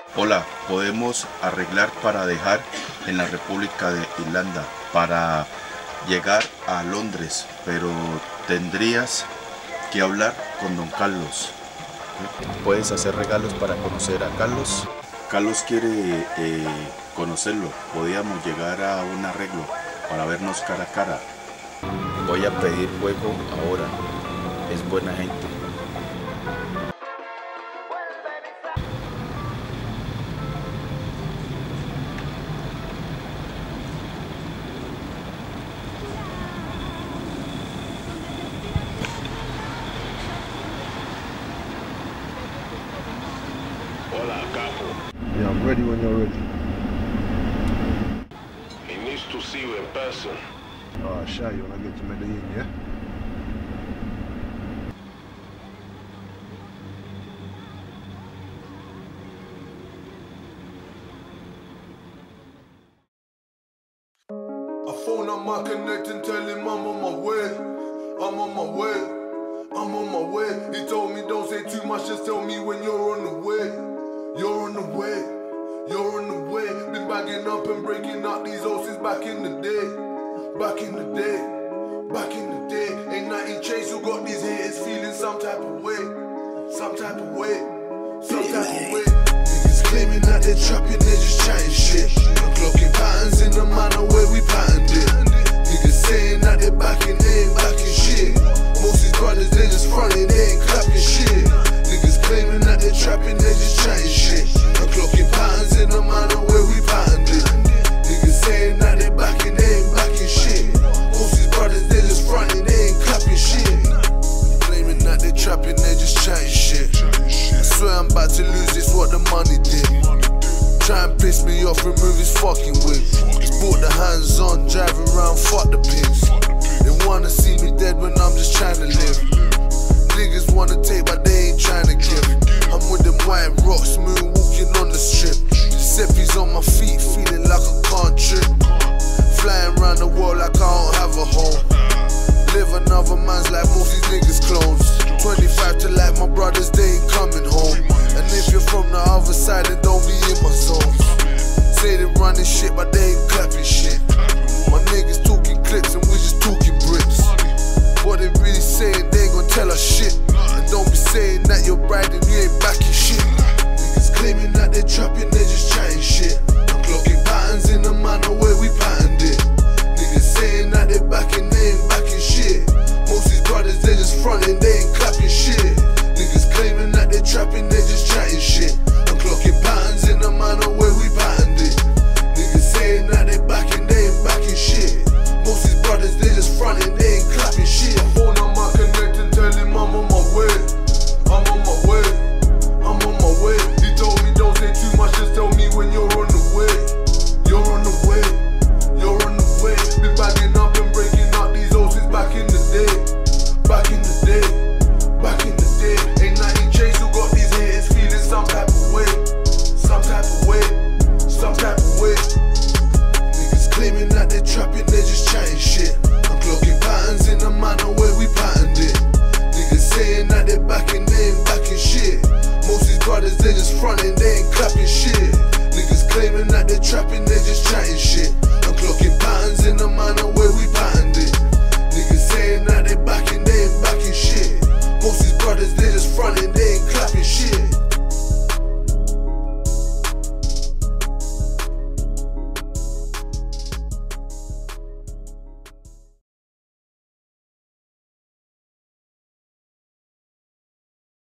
Hola, podemos arreglar para dejar en la República de Irlanda para llegar a Londres, pero tendrías que hablar con don Carlos. Puedes hacer regalos para conocer a Carlos. Carlos quiere conocerlo. Podíamos llegar a un arreglo para vernos cara a cara. Voy a pedir fuego ahora. Es buena gente. Hola, capo. Yeah, I'm ready when you're ready. He needs to see you in person. I'll show you when I get to Medellin, yeah? I phone up my connect and tell him I'm on my way. I'm on my way. I'm on my way. He told me don't say too much, just tell me when you're on the way. You're on the way. You're on the way. Been bagging up and breaking out these hoes since back in the day. Back in the day. Back in the day. Ain't nothing changed, you got these haters feeling some type of way. Some type of way. Some type of way. Niggas claiming that they're trapping, they just chatting shit. I'm clocking patterns in the manner where we patterned it. Niggas saying that they're backing, they ain't backing shit. Most these brothers, they just fronting, they ain't clapping shit. Niggas claiming that they're trapping, they just chatting shit. I'm clocking patterns in the manner where we patterned it. Niggas saying that they're backing, they ain't backing shit. Most these brothers, they just fronting, they ain't clapping shit. Claiming that they're trapping, they just chatting shit. I swear I'm about to lose this, what the money did. Try and piss me off, remove his fucking wig. Bought the hands on, driving round, fuck the pigs. They wanna see me dead when I'm just trying to live. Niggas wanna take but they ain't trying to give. I'm with them white rocks, moonwalking on the strip. Giuseppe's on my feet, feeling like I can't trip. Flying around the world like I don't have a home. Live another man's life, most these niggas clones. 25 to like my brothers, they ain't coming home. And if you're from the other side, then don't be in my zone. Say they running shit, but they ain't clapping shit. My niggas talking clips and we just talking bricks. What they really saying, they ain't gon' tell us shit. And don't be saying that you're riding, you ain't backing shit.